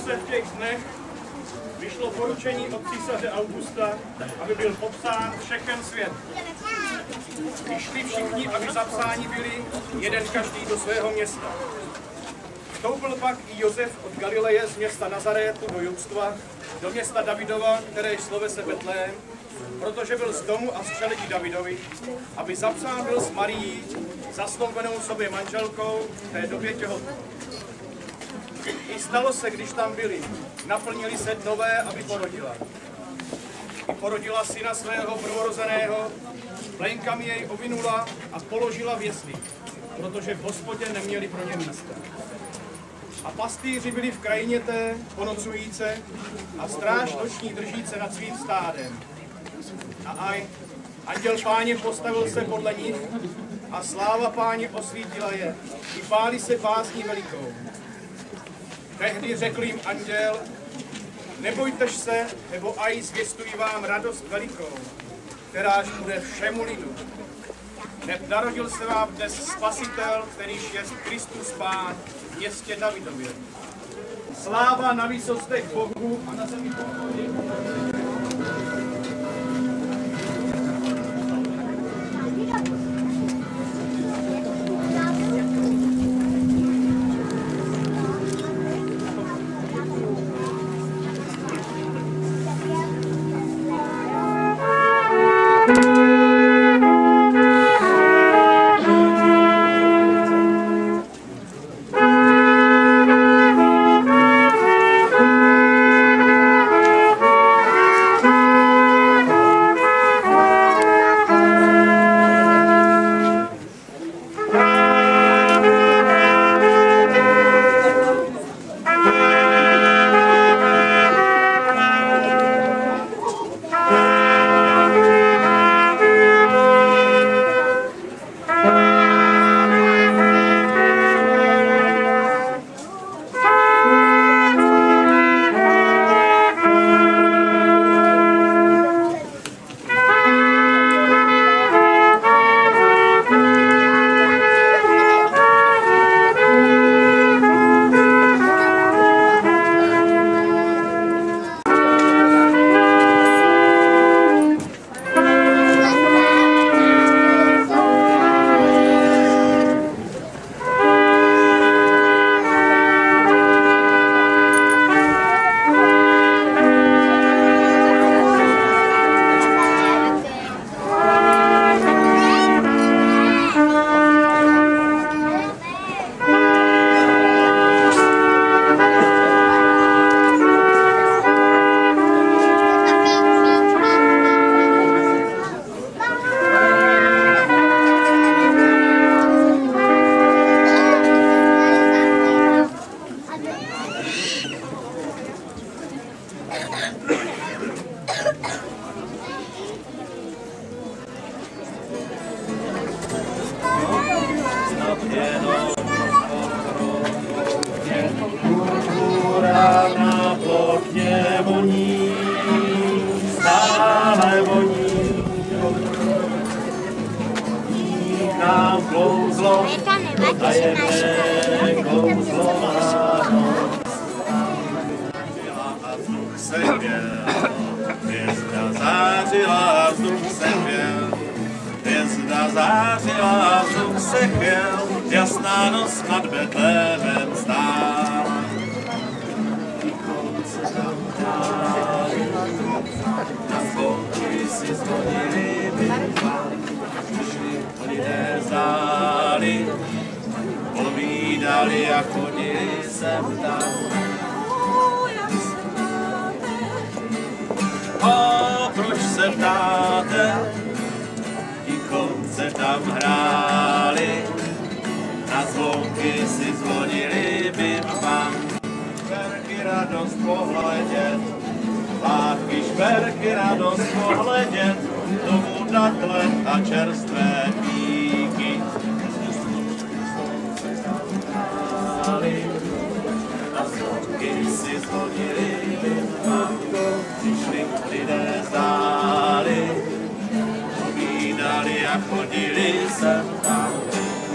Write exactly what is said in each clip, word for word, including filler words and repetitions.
se v těch dnech vyšlo poručení od císaře Augusta, aby byl popsán všechen svět. Vyšli všichni, aby zapsáni byli, jeden každý do svého města. Vstoupil pak i Josef od Galileje z města Nazarétu do Judstva, do města Davidova, které slove se Betlém, protože byl z domu a z čeledí Davidovi, aby zapsán byl s Marií, zasnoubenou sobě manželkou, v té době těhotnou. I stalo se, když tam byli, naplnili se dnové, aby porodila. I porodila syna svého prvorozeného, plenkami jej ovinula a položila v jeslích, protože v hospodě neměli pro ně místa. A pastýři byli v krajině té, ponocujíce, a stráž noční držíce nad svým stádem. A aj, anděl Páně postavil se podle nich a sláva Páně osvítila je, i báli se bázní velikou. Tehdy řekl jim anděl, nebojtež se, nebo aj zvěstují vám radost velikou, kteráž bude všemu lidu. Neb narodil se vám dnes Spasitel, kterýž jest Kristus Pán v městě Davidově. Sláva na výsostech Bohu a na zemi pokoji.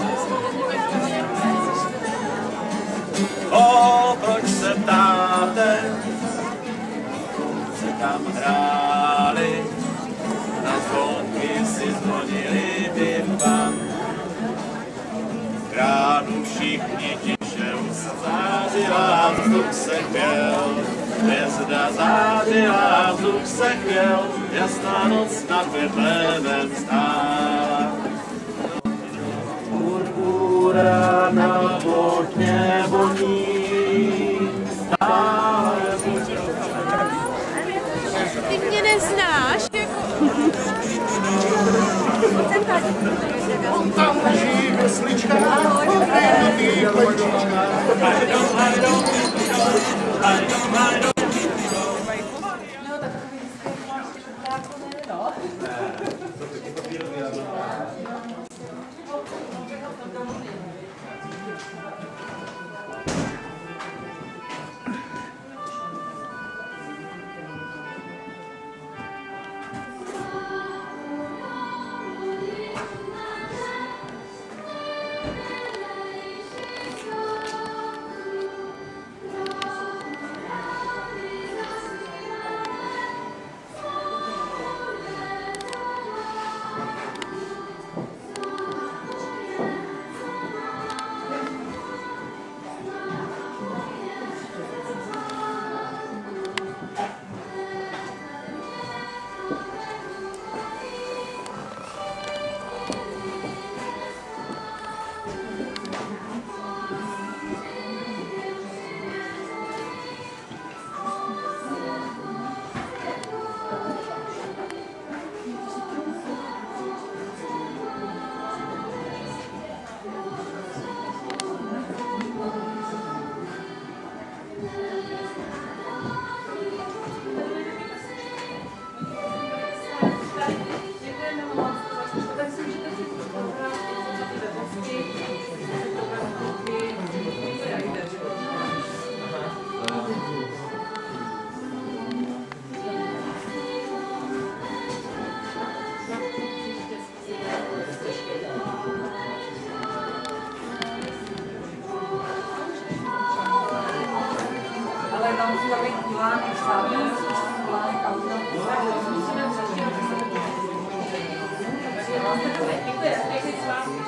O, proč se ptáte, tam hráli, na zvonky si zvonili bim-bam. Ránu všichni tiše zářila, vzduch se chvěl, hvězda zářila, vzduch se chvěl, jasná noc nad Betlémem stála. Purpura na plochně voní, stále Ty mě neznáš, On tam leží veslička, hlednutý plečíčka. Tam musí být kulánek, slavný, kulánek a musíme přečítat, že se to děkuje, pěkný s vámi.